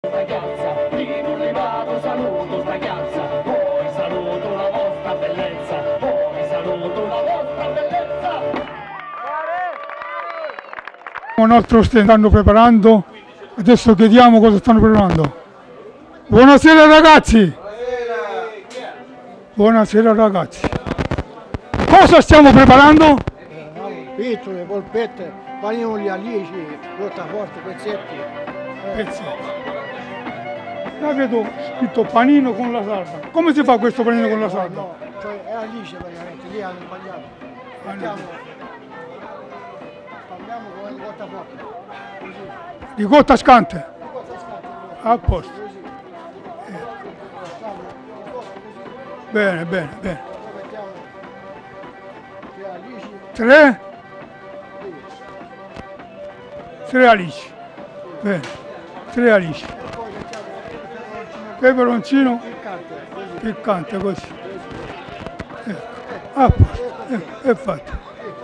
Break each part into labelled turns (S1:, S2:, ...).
S1: sta chiazza, di non levato saluto sta chiazza, poi saluto la vostra bellezza, poi saluto la vostra bellezza.
S2: Il nostro stanno preparando, adesso chiediamo cosa stanno preparando. Buonasera ragazzi! Buonasera ragazzi! Cosa stiamo preparando?
S3: Piccole, polpette, panini alici, rottaforte, pezzetti.
S2: Pezzetti. La vedo scritto panino con la sarda. Come si fa questo panino con la sarda?
S3: No, cioè è alice praticamente, lì hanno sbagliato. Parliamo con il rottaforte.
S2: Ricotta scante. A posto. Bene, bene, bene. Tre? Tre alici. Bene. Tre alici. Peperoncino piccante così. Ecco. A posto. Ecco, è fatto.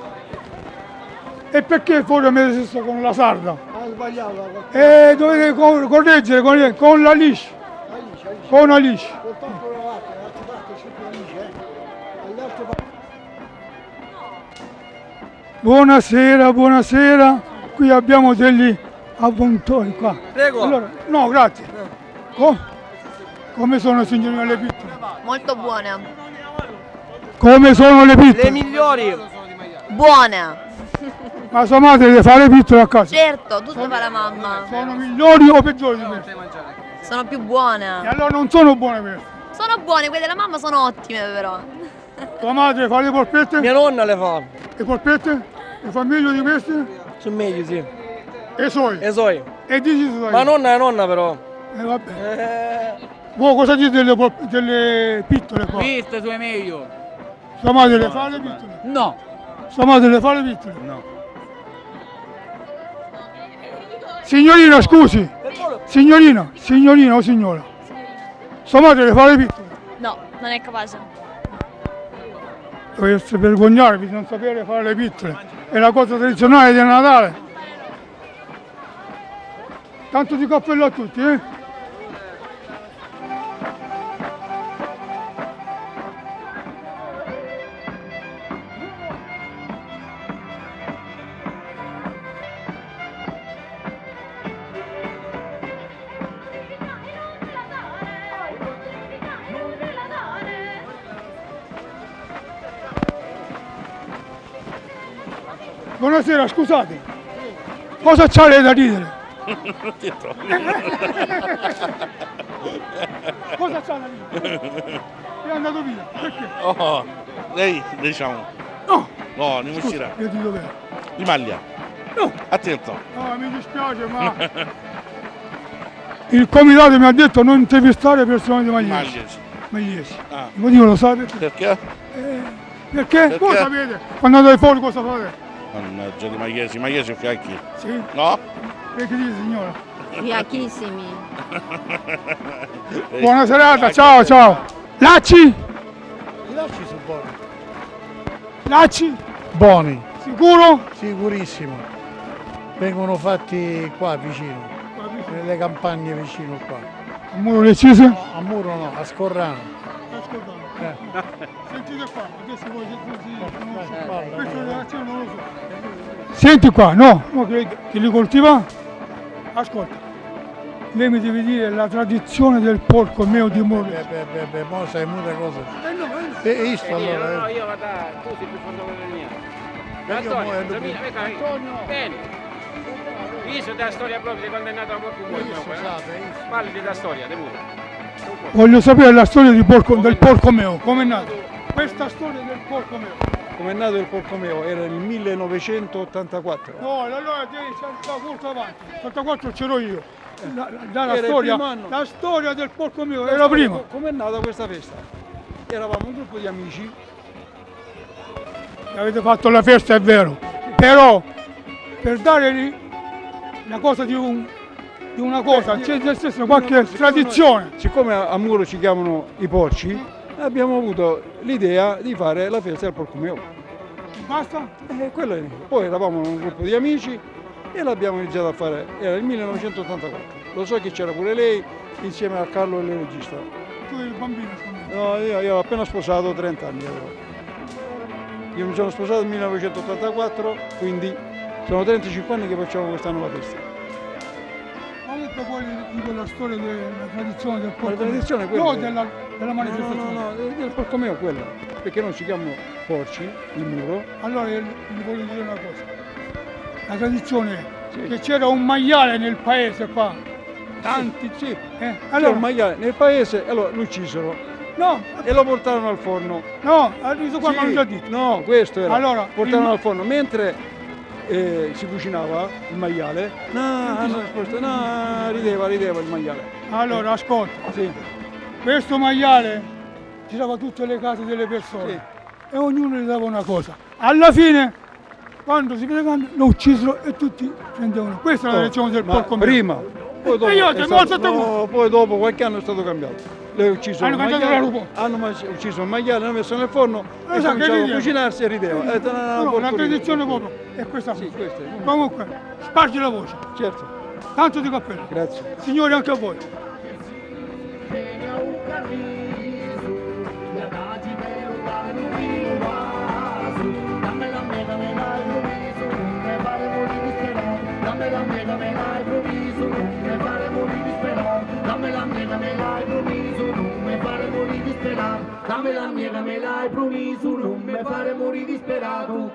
S2: E perché fuori mi messo con la sarda?
S3: Ha sbagliato.
S2: Dovete correggere con la liscia. Con la liscia.
S3: Soltanto la vaca, l'altra parte c'è più alice, all'altra parte.
S2: Buonasera, buonasera. Qui abbiamo degli avvoltoi qua.
S4: Prego.
S2: Allora, no, grazie. Come sono signorina le pittole?
S5: Molto buona.
S2: Come sono le
S4: Le
S2: pittole?
S4: migliori.
S5: Buona.
S2: Ma sua madre deve fare le pittole a casa?
S5: Certo, tutto fa la mamma.
S2: Sono migliori o peggiori di queste?
S5: Sono più
S2: E
S5: buone.
S2: allora non sono buone queste.
S5: Sono buone, quelle della mamma sono ottime però.
S2: Tua madre fa le polpette?
S4: Mia nonna le fa.
S2: Le polpette? Le fa meglio di queste?
S4: Sono meglio, sì.
S2: E i suoi?
S4: E so io.
S2: E dici suoi?
S4: Ma nonna è nonna però.
S2: Vabbè. Voi cosa dite delle pittole qua?
S6: Queste sono meglio.
S2: Sua madre le fa le pittole?
S6: No.
S2: Sua madre le fa le pittole?
S6: No.
S2: Signorina, scusi. Signorina o signora? Sua madre le fa le pittole?
S5: No, non è capace.
S2: Dovreste vergognarvi di non sapere fare le pittole. È la cosa tradizionale del Natale. Tanto di cappello a tutti, eh? Buonasera, scusate. Cosa c'ha lei da ridere? Cosa c'ha da ridere? È andato via, perché?
S7: Oh, lei diciamo.
S2: No!
S7: No, non uscirà.
S2: Io ti dov'è?
S7: Di maglia.
S2: No!
S7: Attento.
S2: No, mi dispiace, ma il comitato mi ha detto non intervistare persone di Magliesi.
S7: Magliesi.
S2: Magliesi.
S7: Ah.
S2: Il motivo lo sapete?
S7: Perché?
S2: Perché? Voi sapete, quando andate fuori cosa fate?
S7: Mannaggia di Magliesi. Magliesi fiacchi.
S2: Sì?
S7: No?
S2: Che dite signora?
S5: Fiachissimi.
S2: Buona serata, ciao ciao! Lacci?
S3: I lasci sono buoni.
S2: Lacci?
S3: Buoni,
S2: Sicuro?
S3: sicurissimo. Vengono fatti qua vicino, nelle campagne vicino qua.
S2: Il muro decise?
S3: A Muro no, a Scorrano.
S2: Sentite qua, adesso voi
S3: Parla,
S2: questa relazione non lo so. Senti qua, no, che li coltiva? Ascolta, lei mi deve dire la tradizione del porco meo di Moro.
S3: mo sai molte cose. E visto allora?
S6: No, io vado, tu sei più forte della mia.
S3: Antonio.
S6: Bene. Io sono della storia proprio di quando è nato la porco muoio. Parli della storia, di pure.
S2: Voglio sapere la storia del porco meo, come è nato? Questa storia del porco meo.
S8: Come è nato il porco meo? Era nel 1984.
S2: No, allora devi saltare molto avanti. 84 c'ero io.
S8: Era il primo anno.
S2: La storia del porco meo era prima.
S8: Come è nata questa festa? Eravamo un gruppo di amici.
S2: Avete fatto la festa, è vero. Però per dare la cosa di una cosa, c'è nel senso qualche tradizione.
S8: Siccome a Muro ci chiamano i porci, abbiamo avuto l'idea di fare la festa del porco meo.
S2: Basta?
S8: Quello è. Poi eravamo un gruppo di amici e l'abbiamo iniziato a fare, era il 1984. lo so che c'era pure lei insieme a Carlo il regista.
S2: Tu eri bambino?
S8: No, io ho appena sposato, 30 anni avevo. Io mi sono sposato nel 1984, quindi sono 35 anni che facciamo questa nuova festa.
S2: Ma detto poi di quella storia della tradizione del porco?
S8: La tradizione è quella.
S2: No,
S8: che-
S2: della manifestazione.
S8: No, del porco meo è quella, perché noi ci chiamano porci, il muro.
S2: Allora vi voglio dire una cosa. La tradizione è
S8: Sì.
S2: che c'era un maiale nel paese qua. Tanti.
S8: Sì,
S2: Allora,
S8: allora un maiale nel paese, allora lo uccisero
S2: no,
S8: e lo portarono al forno.
S2: no, questo qua
S8: Sì,
S2: mi hanno già detto.
S8: no, questo era.
S2: Allora,
S8: portarono
S2: il-
S8: al forno mentre si cucinava il maiale. No, rideva il maiale.
S2: Allora, ascolta,
S8: Sì,
S2: questo maiale girava tutte le case delle persone
S8: Sì.
S2: e ognuno gli dava una cosa. Alla fine, quando si vede grande, lo uccisero e tutti prendevano. Questa è la lezione del
S8: ma
S2: porco meo.
S8: prima, poi dopo,
S2: io
S8: è
S2: te
S8: stato-
S2: lo so
S8: no, poi dopo qualche anno è stato cambiato. Le ucciso
S2: Hanno
S8: il
S2: cambiato
S8: maiale,
S2: la lupo.
S8: hanno ucciso il maiale, l'hanno messo nel forno e
S2: sa che
S8: cominciava a
S2: rideva.
S8: cucinarsi e rideva.
S2: No, la tradizione proprio è questa.
S8: Sì, questa è.
S2: Comunque, spargi la voce.
S8: Certo,
S2: Tanto di cappello.
S8: grazie.
S2: Signori, anche a voi.
S1: Me l'hai promesso, non mi fare morire disperato.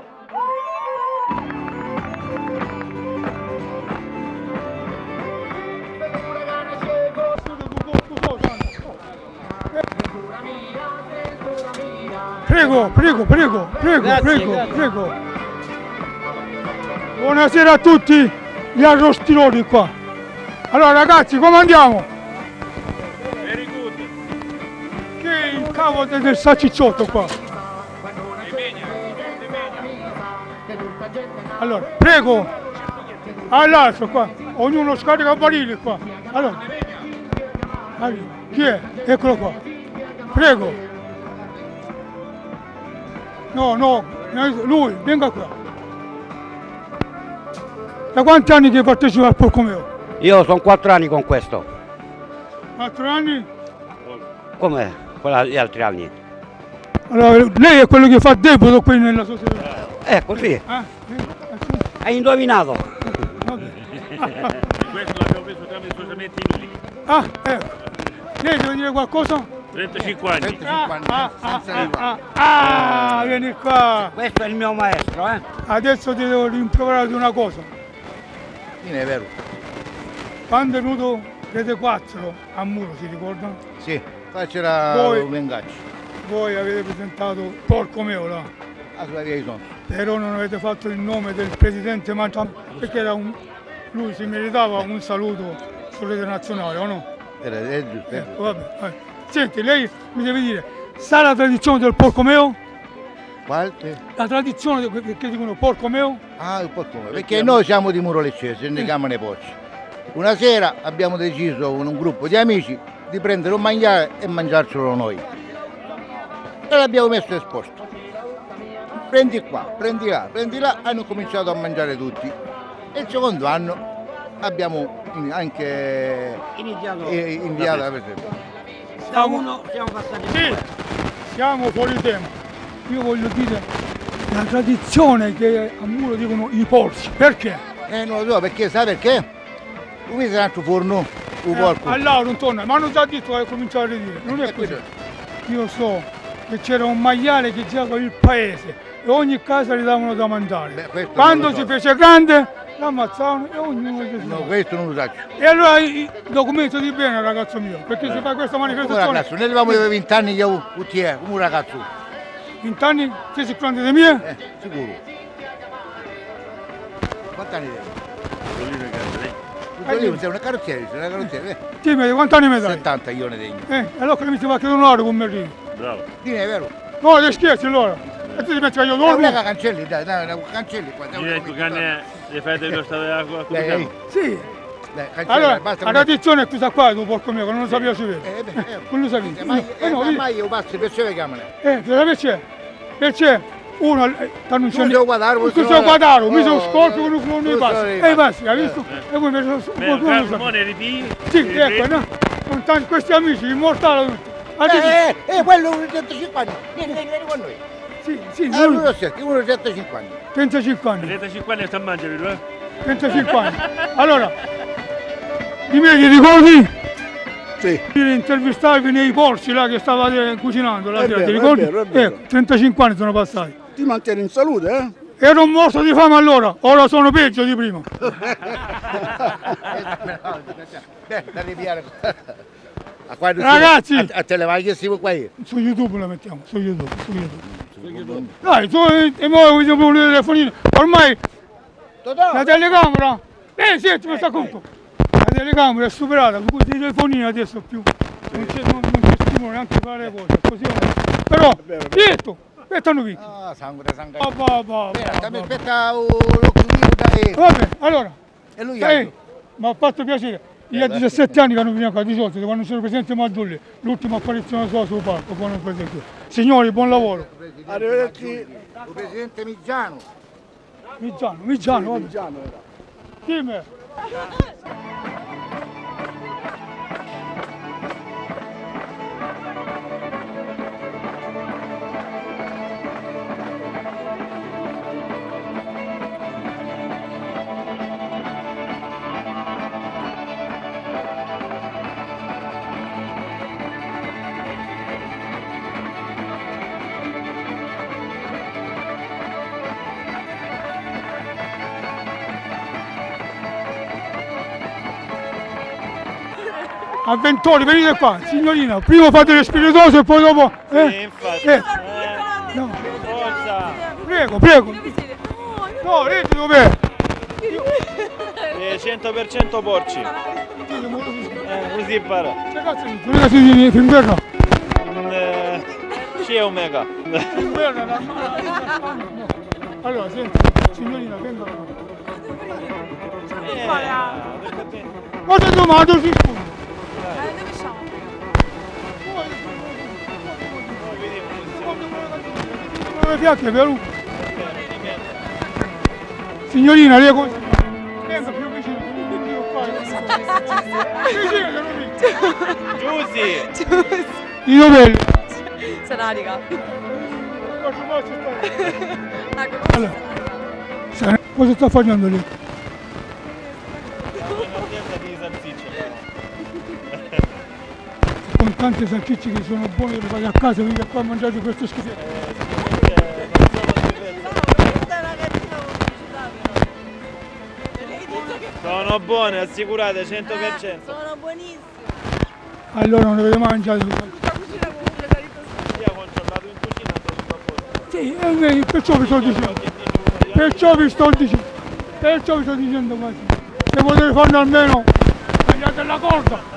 S2: Prego, prego, prego, prego,
S4: Grazie,
S2: prego,
S4: grazie.
S2: prego. Buonasera a tutti gli arrostironi qua. Allora ragazzi, come andiamo?
S6: Very good.
S2: Che è il cavo del salcicciotto qua. Allora, prego, all'altro qua, ognuno scarica barili qua. Allora, chi è? Eccolo qua. Prego. No, no, lui, venga qua. Da quanti anni che partecipa al porco meo?
S9: Io sono 4 anni con questo,
S2: 4 anni?
S9: come gli altri anni.
S2: Allora, lei è quello che fa debito qui nella società.
S9: Così,
S2: Sì.
S9: hai indovinato.
S2: Vabbè.
S6: Questo l'abbiamo preso tramite socialmente inutili.
S2: Ah, ecco. Lei deve dire qualcosa?
S6: 35 anni.
S2: Vieni qua.
S9: Questo è il mio maestro,
S2: Adesso ti devo rimproverare di una cosa.
S3: Sì, è vero.
S2: Quando è venuto Rete 4 a Muro, si ricorda?
S3: Sì, qua c'era
S2: Voi-
S3: un Mengacci,
S2: Voi avete presentato Porco Meo là,
S3: a sulla via di Sonno.
S2: però non avete fatto il nome del presidente Mangiam, perché lui si meritava un saluto su Rete Nazionale, o no?
S3: È giusto, è giusto.
S2: Vabbè. Senti, lei mi deve dire, sa la tradizione del Porco Meo?
S3: Quale?
S2: La tradizione che dicono Porco Meo?
S3: Ah, il porco meo. Perché noi siamo di Muro Leccese, ne chiamano i porci. Una sera abbiamo deciso con un gruppo di amici di prendere un maiale e mangiarcelo noi. E l'abbiamo messo esposto. Prendi qua, prendi là, hanno cominciato a mangiare tutti. E il secondo anno abbiamo anche
S9: Iniziato.
S3: inviato la presentazione.
S9: Da uno siamo passati a
S2: Sì,
S9: due.
S2: siamo fuori tema. Io voglio dire la tradizione che a Muro dicono i porci, perché?
S3: Non lo so perché, sai perché? Tu vedi un altro forno, un porco.
S2: Allora non torna, ma hanno già detto che cominciare a ridire, non è così. Io so che c'era un maiale che girava il paese e ogni casa gli davano da mangiare.
S3: Beh, questo
S2: Quando
S3: non lo
S2: si
S3: so.
S2: fece grande l'ammazzavano e ognuno gli
S3: No, questo non lo so.
S2: E allora documentati bene ragazzo mio, perché se fai questa
S3: Come
S2: manifestazione
S3: ragazzo, noi avevamo 20 anni che è, come un ragazzo.
S2: 20 anni, sei sicuramente di mie?
S3: Sicuro. Quanti anni
S2: Hai
S3: devi?
S2: detto.
S3: Sei una carrozziera,
S2: Dimmi, quanti anni mi dai?
S3: 70 io ne tengo.
S2: Allora mi si va a chiedere un'ora con me lì.
S6: Bravo.
S3: Dì, è vero.
S2: No, ti scherzi allora. E tu ti metti che io
S3: Non
S2: dormo?
S3: è che cancelli, dai, cancelli qua.
S6: Ecco che le fate dello stato della
S3: Dai,
S6: cominciamo.
S2: Sì.
S3: cancelli,
S2: Allora,
S3: basta.
S2: la tradizione è questa qua, tu porco mio, che non lo sapevo si vede. Non lo sapevi.
S3: Ma
S2: No,
S3: io passo per se le camere.
S2: perché? Perché uno non c'è
S3: Questo guadaro,
S2: questo guadaro, mi sono scorso con un non passa. E basta, hai visto? E poi mi sono sì, ecco, no? Con tanti questi amici immortali.
S3: Quello 105 anni, vieni con noi.
S2: Sì, sì,
S3: Uno 105 anni.
S2: 35 anni.
S6: 35 anni sta a mangiare,
S2: 35 anni. Allora, di me ti ricordi?
S8: Sì.
S2: Intervistarvi nei porci là che stavate cucinando la sera,
S8: vero,
S2: ti ricordi?
S8: è vero, è vero.
S2: 35 anni sono passati.
S8: Ti mantieni in salute, eh?
S2: Ero morto di fame allora, ora sono peggio di prima. Ragazzi,
S3: a te le vai che siamo qua.
S2: su YouTube la mettiamo, su YouTube. Dai, tu e noi vogliamo un telefonino. Ormai la telecamera, senti, mi sta conto. La telecamera è superata, con questi telefonini adesso più. Non c'è stimola neanche fare le cose, così è. Però, zitto, aspettano qui.
S3: Ah, sangue.
S2: Aspetta,
S3: l'occhio.
S2: vabbè, allora.
S3: E lui
S2: mi ha fatto piacere. Io a 17 anni che non venivo qua, 18, quando sono presidente Maggiulli, l'ultima apparizione sua sul palco, buon presidente. Signori, buon lavoro.
S8: Arrivederci.
S3: Il presidente Migiano.
S2: Migiano, vabbè. Sì, me. Avventori, venite qua, signorina, prima fate le spiritose e poi dopo...
S4: Sì, infatti.
S2: No.
S4: Forza!
S2: Prego. No, rete dov'è?
S4: 100% porci. Così impara.
S2: Che cazzo di finguerra?
S4: C'è un mega.
S2: Finguerra, allora, senti, signorina, venga. Guarda domani, si scusa. Fiacche, vero? Signorina, lei cosa? Venga più vicino,
S4: Giussi!
S2: I dov'è?
S5: Sanarica.
S2: Allora, cosa sta facendo lì? Con tante salsicce che sono buone, le fate a casa, venite qua a mangiare queste schifezze.
S4: Sono buone, assicurate, 100%.
S5: Sono buonissime.
S2: Allora non le avete mangiate?
S4: Io ho controllato in cucina,
S2: Sì, perciò vi sto dicendo. Perciò vi sto dicendo quasi. Se potete farne almeno, tagliate la corda.